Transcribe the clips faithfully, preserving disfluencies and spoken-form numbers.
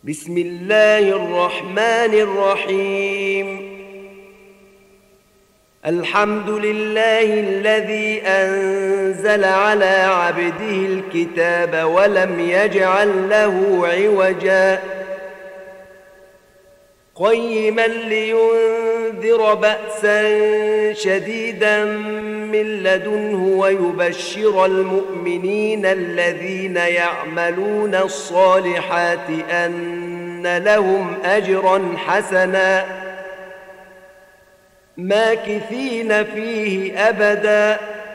بسم الله الرحمن الرحيم. الحمد لله الذي أنزل على عبده الكتاب ولم يجعل له عوجا قيما لينذر بأسا شديدا من لدنه ويبشر المؤمنين الذين يعملون الصالحات أن لهم أجرا حسنا ماكثين فيه أبدا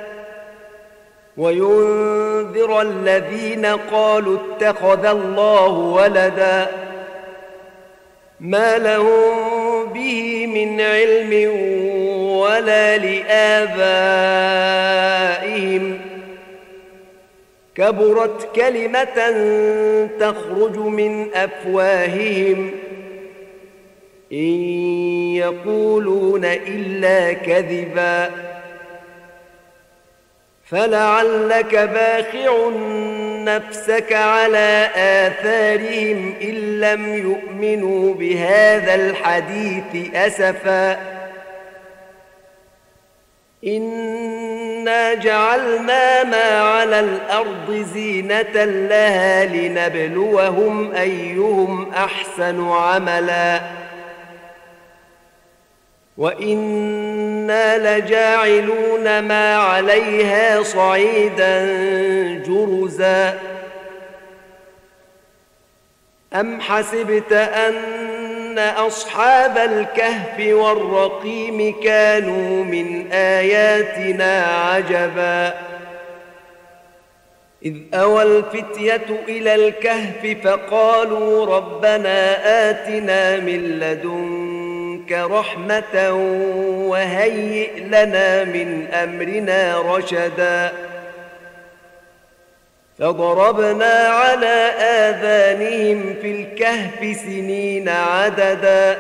وينذر الذين قالوا اتخذ الله ولدا ما لهم به من علم ولا لآبائهم كبرت كلمة تخرج من أفواههم إن يقولون إلا كذبا فلعلك باخع نفسك على آثارهم إن لم يؤمنوا بهذا الحديث أسفا إنا جعلنا ما على الأرض زينة لها لنبلوهم أيهم أحسن عملا وإنا لجاعلون ما عليها صعيدا جرزا أم حسبت أن أصحاب الكهف والرقيم كانوا من آياتنا عجبا إذ أوى الفتية إلى الكهف فقالوا ربنا آتنا من لدنك رحمة وهيئ لنا من أمرنا رشدا فضربنا على آذانهم في الكهف سنين عددا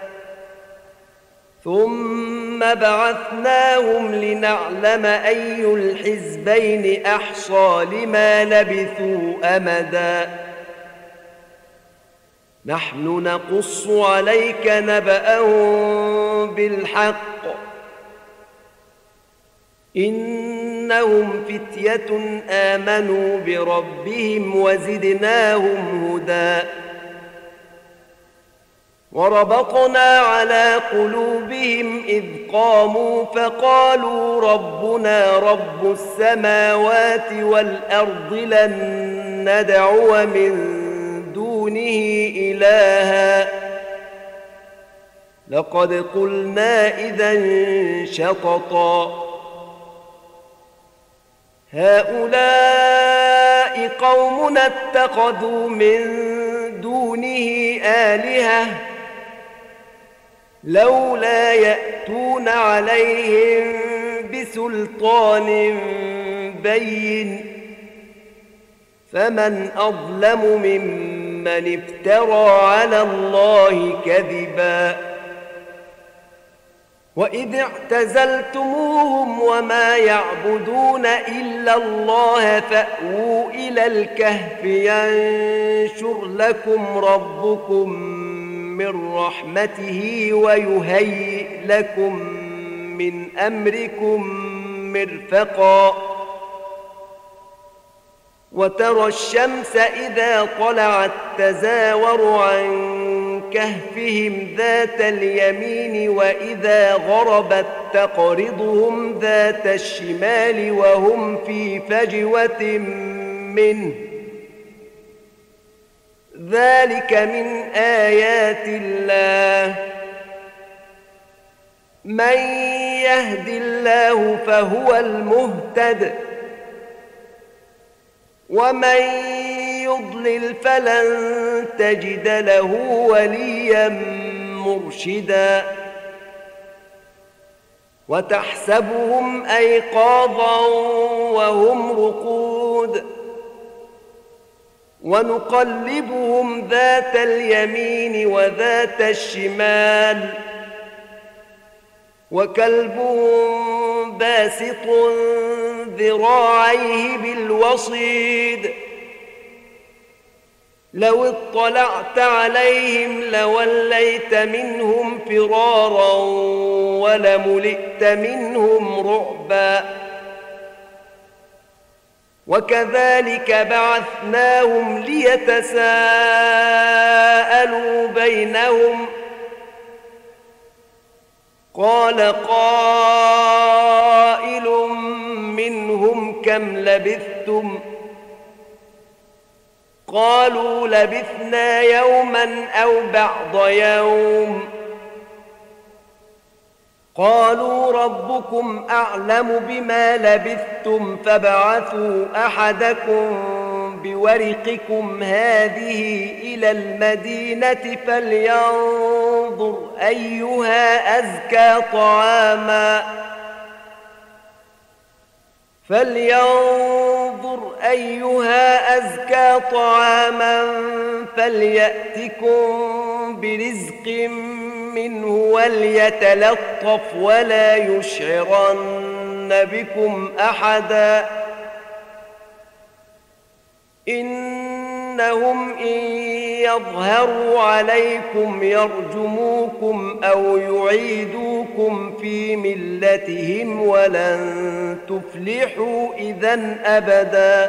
ثم بعثناهم لنعلم أي الحزبين أحصى لما لبثوا أمدا نحن نقص عليك نبأهم بالحق إنهم فتية آمنوا بربهم وزدناهم هدى وربطنا على قلوبهم إذ قاموا فقالوا ربنا رب السماوات والأرض لن ندعو من دونه إلها لقد قلنا إذا شططا هؤلاء قومنا اتخذوا من دونه آلهة لولا يأتون عليهم بسلطان بين فمن أظلم ممن افترى على الله كذبا وإذ اعتزلتموهم وما يعبدون إلا الله فأووا إلى الكهف ينشر لكم ربكم من رحمته ويهيئ لكم من أمركم مرفقا وترى الشمس إذا طلعت تزاور عن كهفهم ذات اليمين وإذا غربت تقرضهم ذات الشمال وهم في فجوة منه ذلك من آيات الله من يهد الله فهو المهتد ومن يضلل فلن تجد له وليا مرشدا وتحسبهم أيقاظا وهم رقود ونقلبهم ذات اليمين وذات الشمال وكلبهم باسط ذراعيه بالوصيد لو اطلعت عليهم لوليت منهم فرارا ولملئت منهم رعبا وكذلك بعثناهم ليتساءلوا بينهم قال قائل منهم كم لبثتم قالوا لبثنا يوما أو بعض يوم قالوا ربكم أعلم بما لبثتم فابعثوا أحدكم بورقكم هذه إلى المدينة فلينظر أيها أزكى طعاما فلينظر أيها أزكى طعاما فليأتكم برزق منه وليتلطف ولا يشعرن بكم أحدا إنهم إن يظهروا عليكم يرجموكم أو يعيدوكم في ملتهم ولن تفلحوا إذن أبدا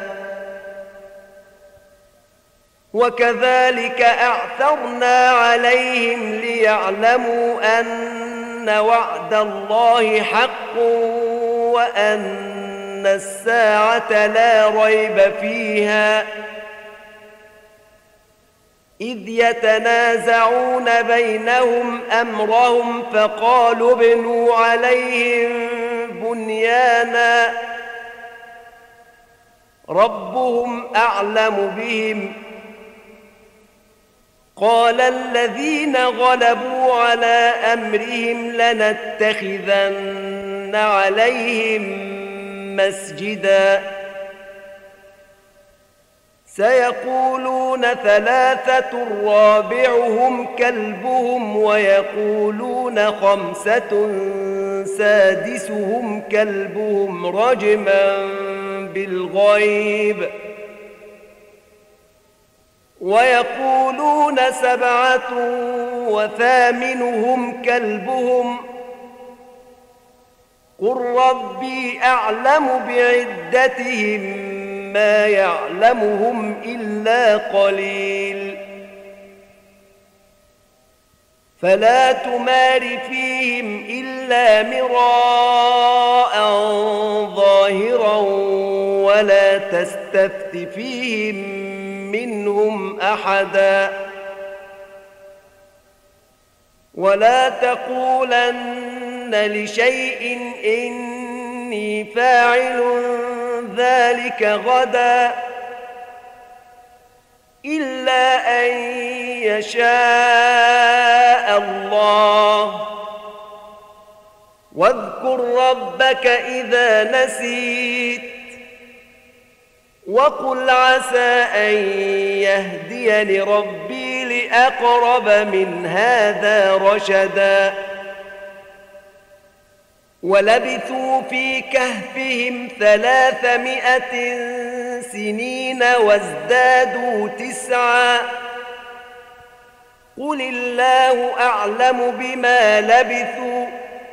وكذلك أعثرنا عليهم ليعلموا أن وعد الله حق وأن الساعة لا ريب فيها إذ يتنازعون بينهم أمرهم فقالوا ابنوا عليهم بنيانا ربهم أعلم بهم قال الذين غلبوا على أمرهم لنتخذن عليهم مسجدا سيقولون ثلاثة رابعهم كلبهم ويقولون خمسة سادسهم كلبهم رجما بالغيب ويقولون سبعة وثامنهم كلبهم قل ربي أعلم بعدتهم ما يعلمهم إلا قليل فلا تمار فيهم إلا مراء ظاهرا ولا تستفت فيهم منهم أحدا ولا تقولن لشيء إني فاعل ذلك غدا إلا أن يشاء الله واذكر ربك إذا نسيت وقل عسى أن يهديني ربي لأقرب من هذا رشدا ولبثوا في كهفهم ثلاثمائة سنين وازدادوا تسعا قل الله أعلم بما لبثوا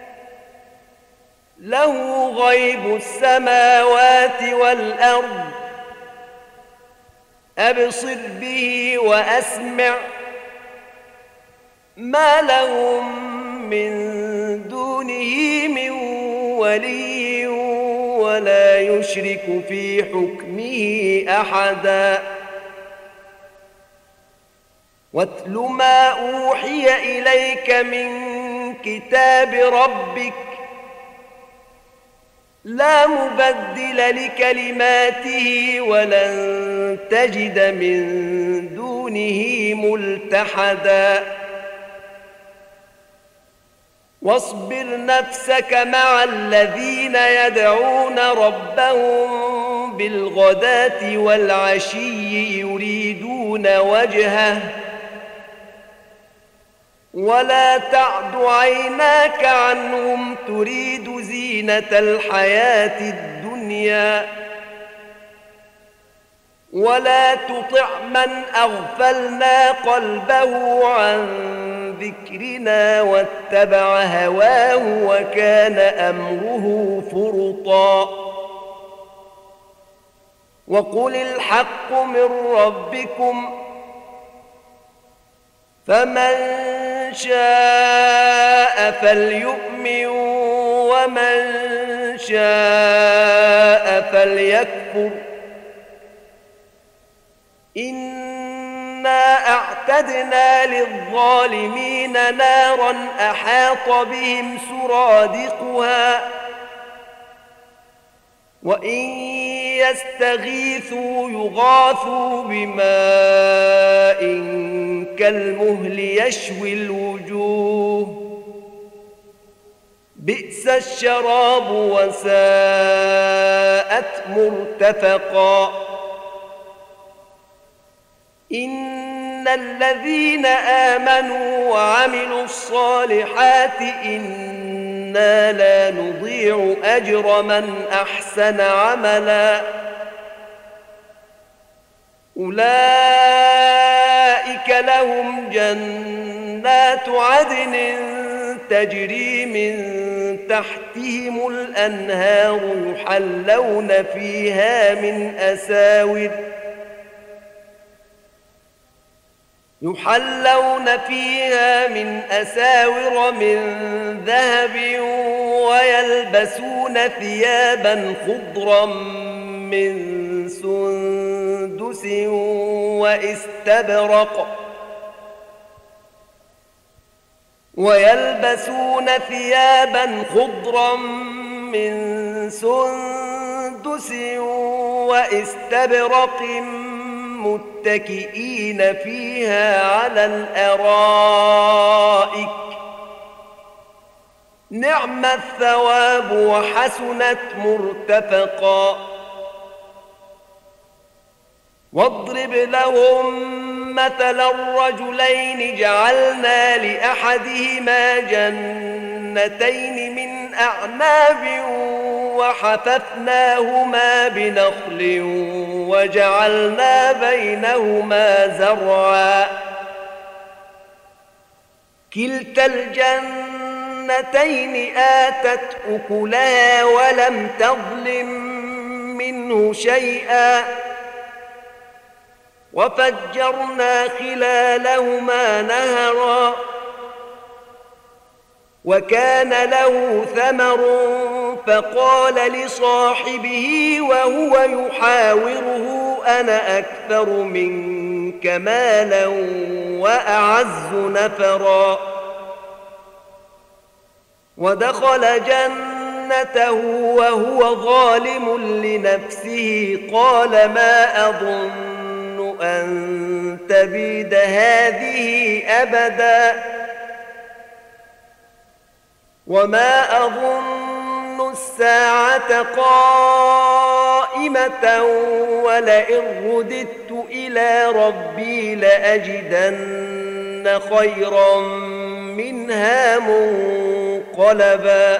له غيب السماوات والأرض أبصر به وأسمع ما لهم من دونه من ولي ولا يشرك في حكمه أحدا واتل ما أوحي إليك من كتاب ربك لا مبدل لكلماته ولن تجد من دونه ملتحدا واصبر نفسك مع الذين يدعون ربهم بالغداة والعشي يريدون وجهه ولا تعد عيناك عنهم تريد زينة الحياة الدنيا ولا تطع من أغفلنا قلبه عن ذكرنا واتبع هواه وكان أمره فرطا وقل الحق من ربكم فمن شاء فليؤمن ومن شاء فليكفر إنا أعتدنا للظالمين نارا أحاط بهم سرادقها وإن يستغيثوا يغاثوا بماء كالمهل يشوي الوجوه بئس الشراب وساءت مرتفقا إن الذين آمنوا وعملوا الصالحات إنا لا نضيع أجر من أحسن عملا أولئك لهم جنات عدن تجري من تحتهم الأنهار يحلون فيها من أساور يحلون فيها من أساور من ذهب ويلبسون ثيابا خضرا من سندس واستبرق ويلبسون ثيابا خضرا من سندس واستبرق متكئين فيها على الأرائك نعم الثواب وحسنت مرتفقا واضرب لهم مثل الرجلين جعلنا لأحدهما جنتين من أعناب وحففناهما بنخل وجعلنا بينهما زرعا كلتا الجنتين آتت أكلها ولم تظلم منه شيئا وفجرنا خلالهما نهرا وكان له ثمر فقال لصاحبه وهو يحاوره أنا أكثر منك مالا وأعز نفرا ودخل جنته وهو ظالم لنفسه قال ما أظن أن تبيد هذه أبدا وما أظن الساعة قائمة ولئن رددت إلى ربي لأجدن خيرا منها منقلبا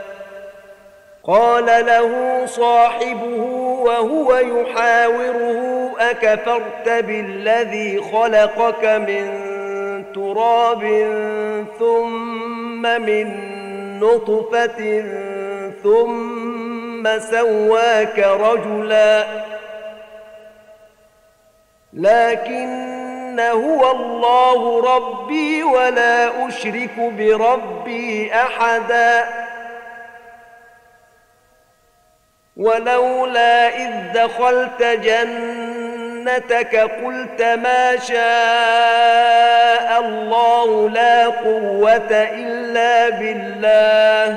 قال له صاحبه وهو يحاوره أكفرت بالذي خلقك من تراب ثم من نطفة ثم سواك رجلا لكن هو الله ربي ولا أشرك بربي أحدا ولولا إذ دخلت جنتك قلت ما شاء الله لا قوة إلا بالله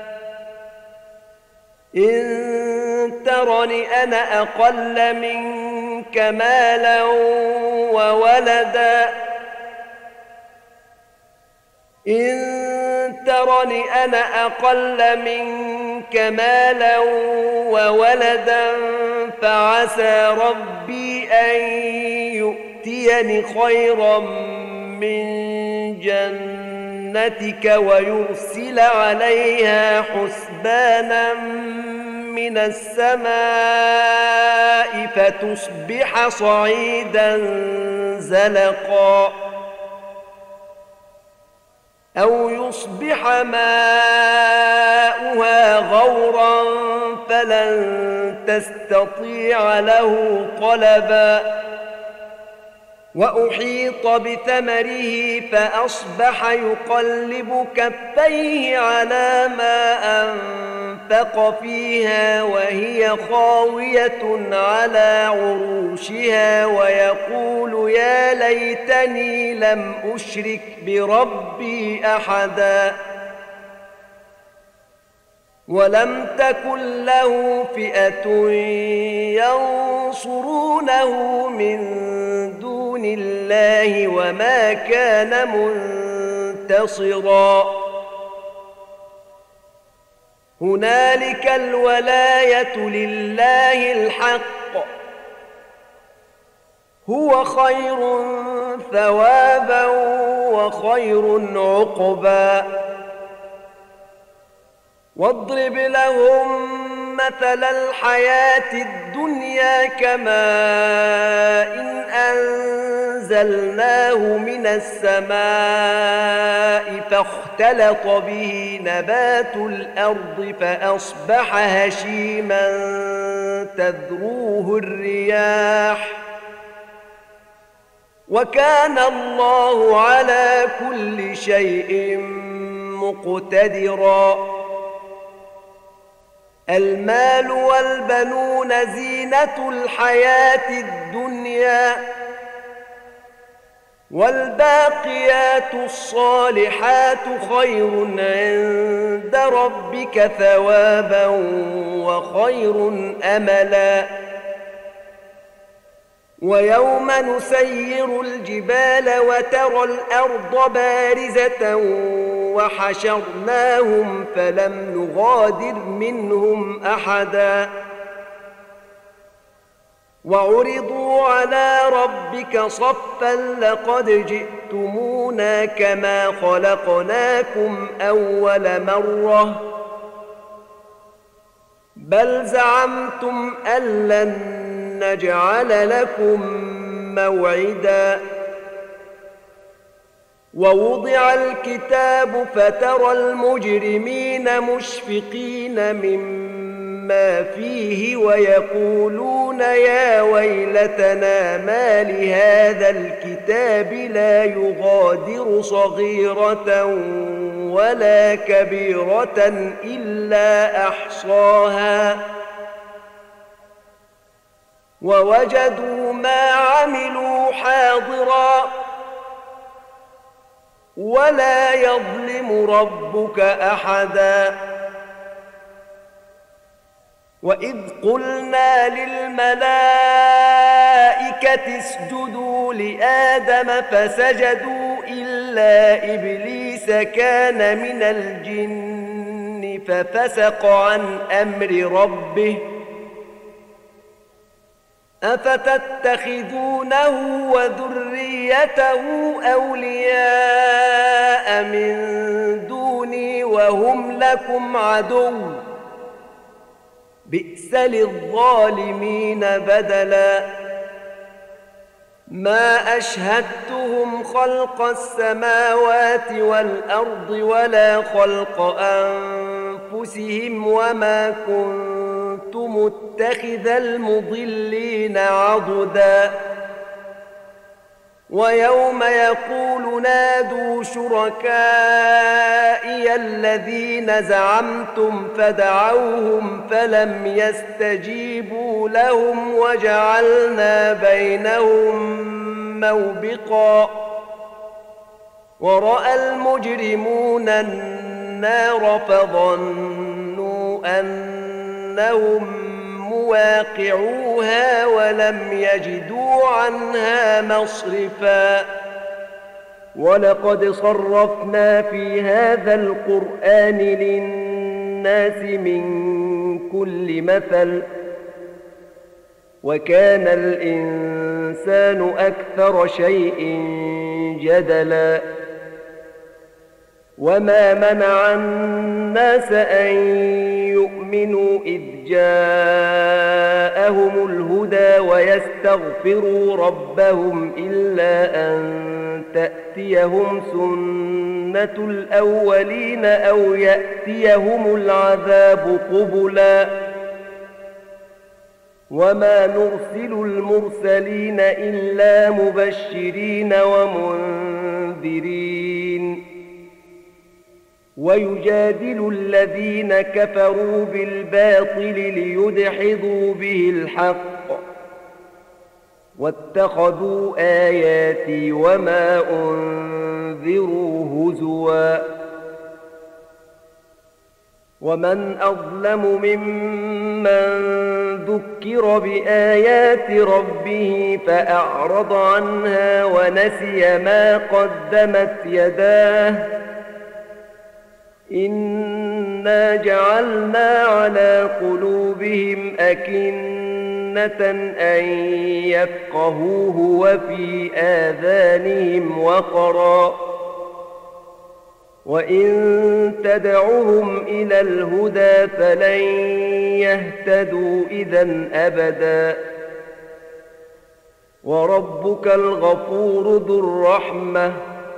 إن ترني أنا أقل منك مالا وولدا إن ترني أنا أقل منك مالا وولدا فعسى ربي أن يؤتيني خيرا من جنتك ويرسل عليها حسبانا من السماء فتصبح صعيدا زلقا أو يصبح ماؤها غورا فلن تستطيع له طلبا وأحيط بثمره فأصبح يقلب كفيه على ما أنفق فيها وهي خاوية على عروشها ويقول يا ليتني لم أشرك بربي أحدا ولم تكن له فئة ينصرونه من دون الله وما كان منتصرا هنالك الولاية لله الحق هو خير ثوابا وخير عقبا واضرب لهم مثل الحياة الدنيا كماء إن أنزلناه من السماء فاختلط به نبات الأرض فأصبح هشيما تذروه الرياح وكان الله على كل شيء مقتدرا المال والبنون زينة الحياة الدنيا والباقيات الصالحات خير عند ربك ثوابا وخير أملا ويوم نسير الجبال وترى الأرض بارزة وحشرناهم فلم نغادر منهم أحدا وعرضوا على ربك صفا لقد جئتمونا كما خلقناكم أول مرة بل زعمتم أن لن نجعل لكم موعدا ووضع الكتاب فترى المجرمين مشفقين مما فيه ويقولون يا ويلتنا ما لهذا الكتاب لا يغادر صغيرة ولا كبيرة إلا أحصاها ووجدوا ما عملوا حاضرا ولا يظلم ربك أحدا وإذ قلنا للملائكة اسجدوا لآدم فسجدوا إلا إبليس كان من الجن ففسق عن أمر ربه أفتتخذونه وذريته أولياء من دوني وهم لكم عدو بئس للظالمين بدلا ما أشهدتهم خلق السماوات والأرض ولا خلق أنفسهم وما كنت متخذ المضلين عضدا ويوم يقول نادوا شركائي الذين زعمتم فدعوهم فلم يستجيبوا لهم وجعلنا بينهم موبقا ورأى المجرمون النار فظنوا أنهم مواقعوها ولم يجدوا عنها مصرفا ولقد صرفنا في هذا القرآن للناس من كل مثل وكان الإنسان أكثر شيء جدلا وما منع الناس أن يؤمنوا إذ جاءهم الهدى ويستغفروا ربهم إلا أن تأتيهم سنة الأولين أو يأتيهم العذاب قبلا وما نرسل المرسلين إلا مبشرين ومنذرين ويجادل الذين كفروا بالباطل ليدحضوا به الحق واتخذوا آياتي وما أنذروا هزوا ومن أظلم ممن ذكر بآيات ربه فأعرض عنها ونسي ما قدمت يداه إنا جعلنا على قلوبهم أكنة أن يفقهوه وفي آذانهم وقرا وإن تدعهم إلى الهدى فلن يهتدوا إذا أبدا وربك الغفور ذو الرحمة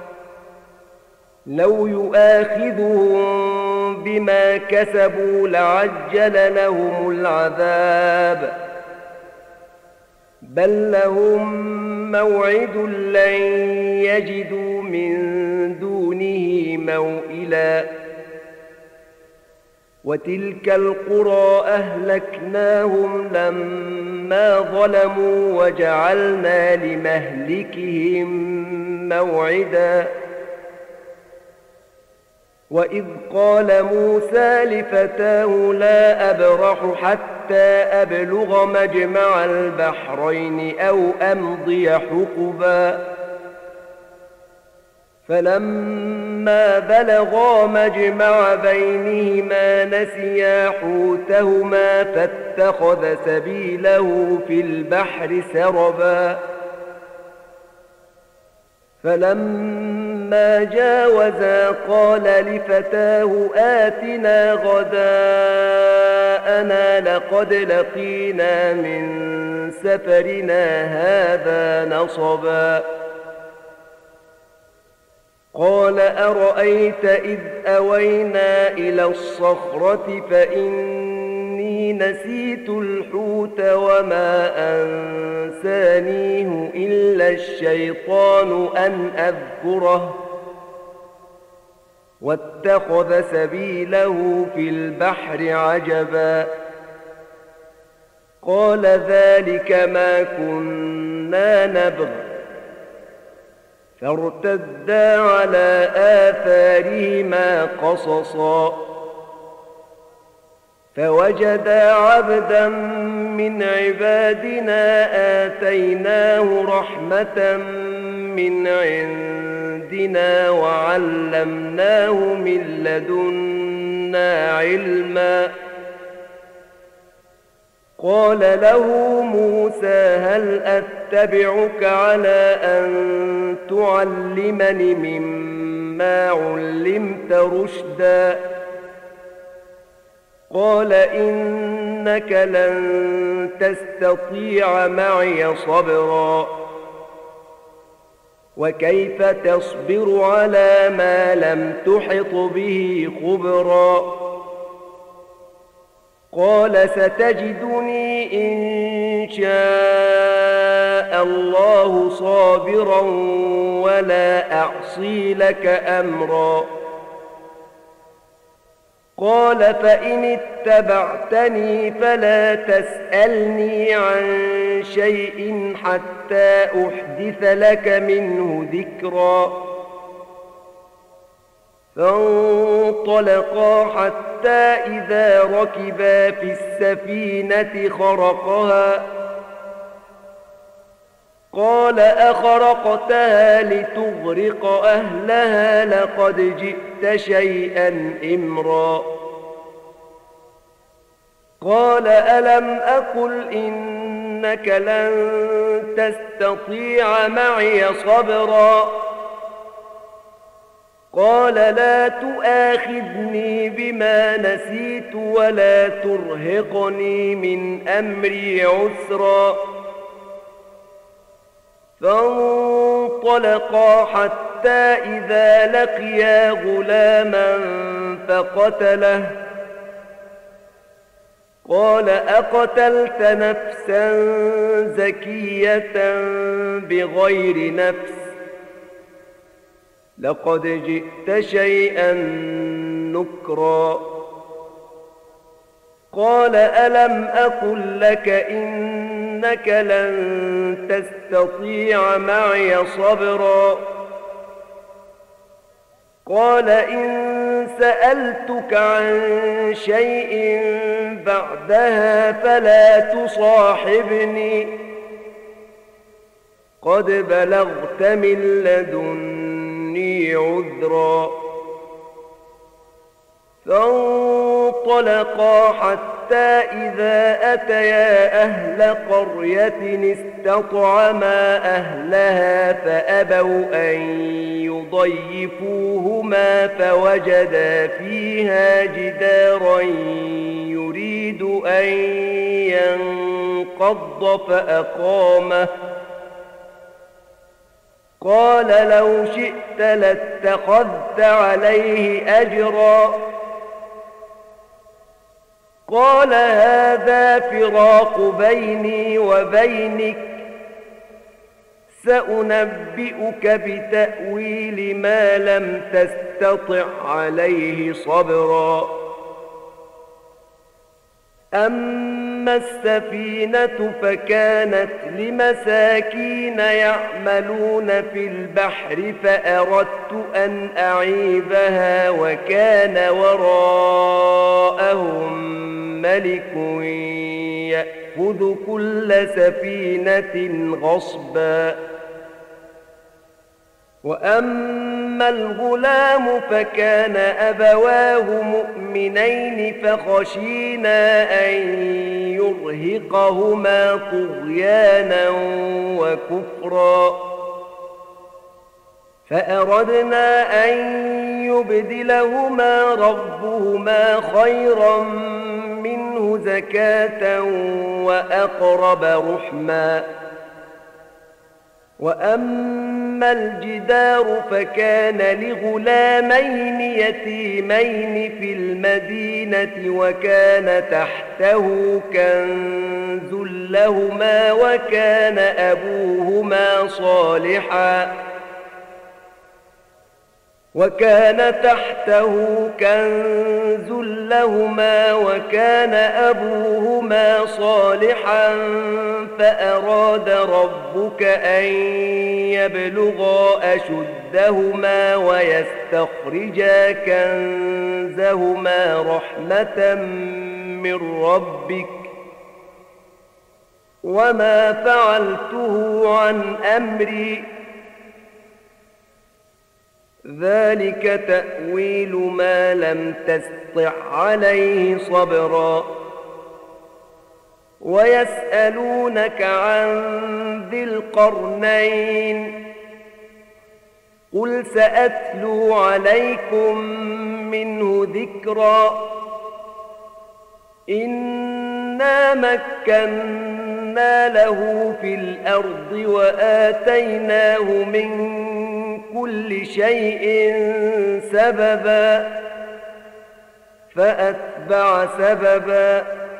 لو يؤاخذهم بما كسبوا لعجل لهم العذاب بل لهم موعد لن يجدوا من دونه موئلا وتلك القرى أهلكناهم لما ظلموا وجعلنا لمهلكهم موعدا وإذ قال موسى لفتاه لا أبرح حتى أبلغ مجمع البحرين أو أمضي حقبا فلما بلغا مجمع بينهما نسيا حوتهما فاتخذ سبيله في البحر سربا فلما جاوزا قال لفتاه آتنا غداءنا لقد لقينا من سفرنا هذا نصبا قال أرأيت إذ أوينا إلى الصخرة فإني نسيت الحوت وما أنسانيه إلا الشيطان أن أذكره واتخذ سبيله في البحر عجبا قال ذلك ما كنا نبغ فارتدا على آثارهما قصصا فوجدا عبدا من عبادنا آتيناه رحمة من عندنا وعلمناه من لدنا علما قال له موسى هل أتبعك على أن تعلمني مما علمت رشدا قال إنك لن تستطيع معي صبرا وكيف تصبر على ما لم تحط به خبرا قال ستجدني إن شاء الله صابرا ولا أعصي لك أمرا قال فإن اتبعتني فلا تسألني عن شيء حتى أحدث لك منه ذكرا فانطلقا حتى إذا ركبا في السفينة خرقها قال أخرقتها لتغرق أهلها لقد جئت شيئا إمرا قال ألم أقل إنك لن تستطيع معي صبرا قال لا تؤاخذني بما نسيت ولا ترهقني من أمري عسرا فانطلقا حتى إذا لقيا غلاما فقتله قال أقتلت نفسا زكية بغير نفس لقد جئت شيئا نكرا قال ألم أقل لك إنك لن تستطيع معي صبرا قال إن سألتك عن شيء بعدها فلا تصاحبني قد بلغت من لدني عذرا فانطلقا حتى إذا أتيا أهل قرية استطعما أهلها فأبوا أن يضيفوهما فوجدا فيها جدارا يريد أن ينقض فأقامه قال لو شئت لاتخذت عليه أجرا قال هذا فراق بيني وبينك سأنبئك بتأويل ما لم تستطع عليه صبرا أما السفينة فكانت لمساكين يعملون في البحر فأردت أن أعيبها وكان وراءهم ملك يأخذ كل سفينة غصبا وأما الغلام فكان أبواه مؤمنين فخشينا أن يرهقهما طغيانا وكفرا فأردنا أن يبدلهما ربهما خيرا منه زكاة وأقرب رحما وأما الجدار فكان لغلامين يتيمين في المدينة وكان تحته كنز لهما وكان أبوهما صالحا وكان تحته كنز لهما وكان أبوهما صالحا فأراد ربك أن يبلغا أشدهما ويستخرجا كنزهما رحمة من ربك وما فعلته عن أمري ذلك تأويل ما لم تستطع عليه صبرا ويسألونك عن ذي القرنين قل سأتلو عليكم منه ذكرا إنا مكنا له في الأرض وآتيناه من كل شيء سببا فأتبع سببا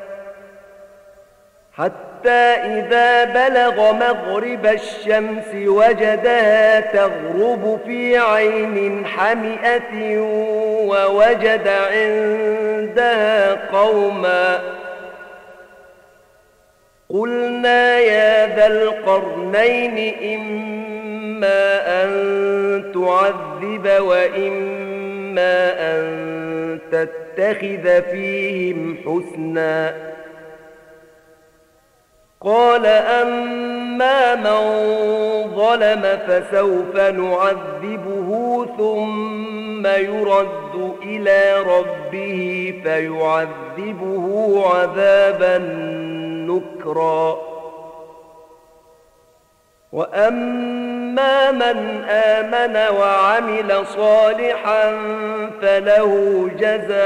حتى إذا بلغ مغرب الشمس وجدها تغرب في عين حمئة ووجد عندها قوما قلنا يا ذا القرنين إما أن تعذب وإما أن تتخذ فيهم حسنا قال أما من ظلم فسوف نعذبه ثم يرد إلى ربه فيعذبه عذابا نكرا وأما من آمن وعمل صالحا فله جزاء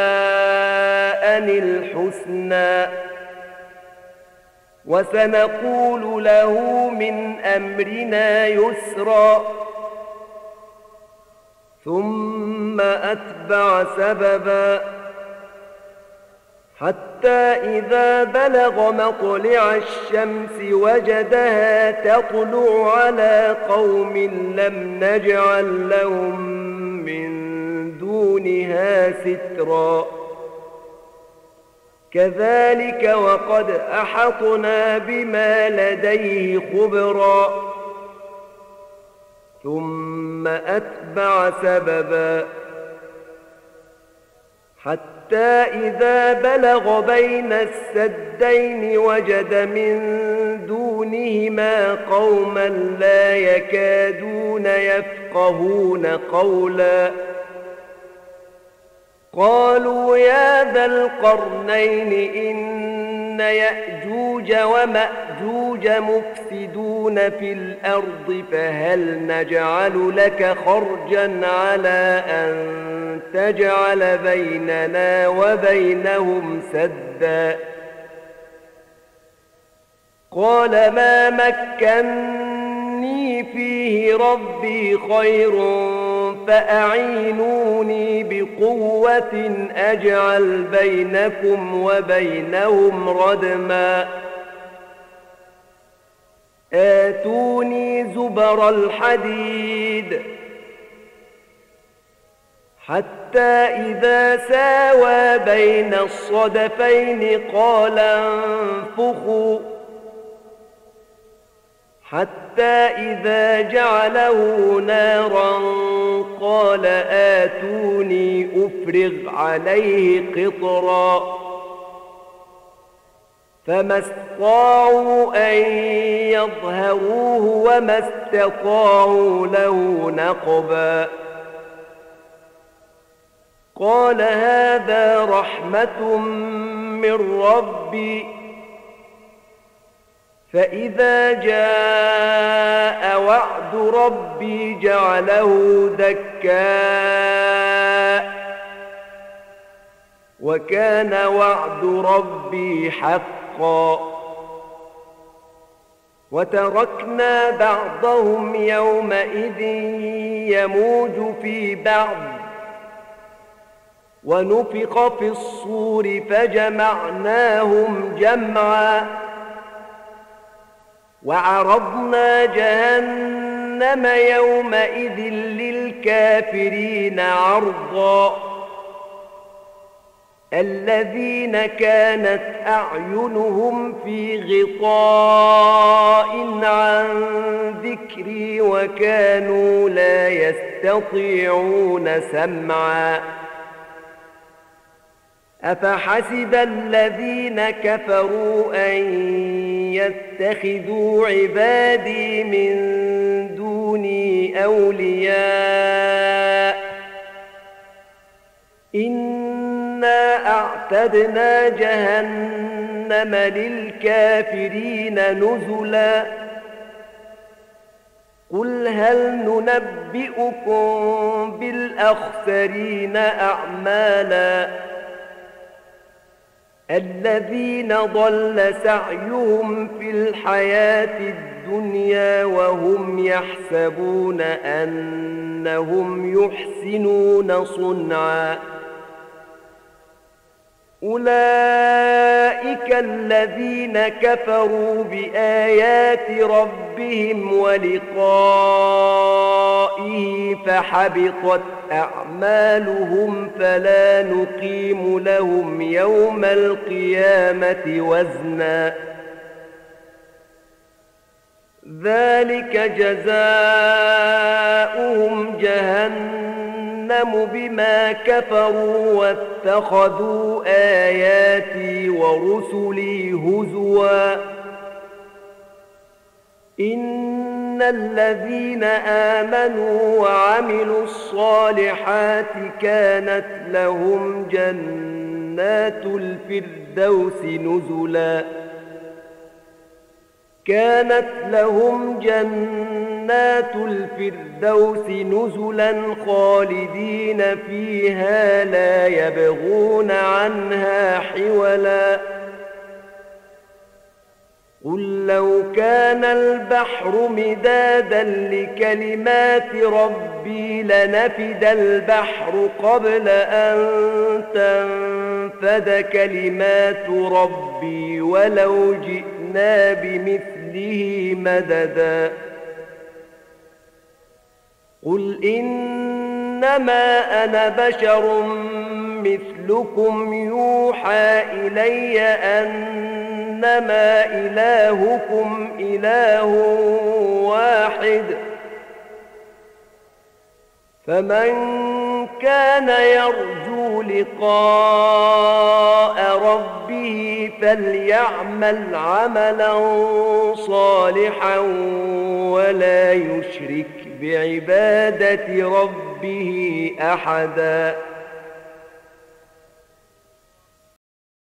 الحسنى وسنقول له من أمرنا يسرا ثم أتبع سببا حتى إذا بلغ مطلع الشمس وجدها تطلع على قوم لم نجعل لهم من دونها سترا كذلك وقد أحطنا بما لديه خبرا ثم أتبع سببا حتى إذا بلغ بين السدين وجد من دونهما قوما لا يكادون يفقهون قولا قالوا يا ذا القرنين إن يأجوج ومأجوج مفسدون في الأرض فهل نجعل لك خرجا على أن تجعل بيننا وبينهم سدا قال ما مكني فيه ربي خير فأعينوني بقوة أجعل بينكم وبينهم ردما آتوني زبر الحديد حتى إذا ساوى بين الصدفين قال انفخوا حتى إذا جعله نارا قال آتوني أفرغ عليه قطرا فما استطاعوا أن يظهروه وما استطاعوا له نقبا قال هذا رحمة من ربي فإذا جاء وعد ربي جعله دكاء وكان وعد ربي حقا وتركنا بعضهم يومئذ يموج في بعض ونفخ في الصور فجمعناهم جمعا وعرضنا جهنم يومئذ للكافرين عرضا الذين كانت أعينهم في غطاء عن ذكري وكانوا لا يستطيعون سمعا أفحسب الذين كفروا أن يتخذوا عبادي من دوني أولياء إنا أعتدنا جهنم للكافرين نزلا قل هل ننبئكم بالأخسرين أعمالا الذين ضل سعيهم في الحياة الدنيا وهم يحسبون أنهم يحسنون صنعا أولئك الذين كفروا بآيات ربهم ولقائه فحبطت أعمالهم فلا نقيم لهم يوم القيامة وزنا ذلك جزاؤهم جهنم بما كفروا واتخذوا آياتي ورسلي هزوا إن الذين آمنوا وعملوا الصالحات كانت لهم جنات الفردوس نزلا كانت لهم جنات الفردوس نزلا خالدين فيها لا يبغون عنها حولا قل لو كان البحر مدادا لكلمات ربي لنفد البحر قبل أن تنفد كلمات ربي ولو جئنا بمثله مددا قل إنما أنا بشر مثلكم يوحى إلي أنما إلهكم إله واحد فمن كان يرجو لقاء ربه فليعمل عملا صالحا ولا يشرك بعبادة ربه أحدا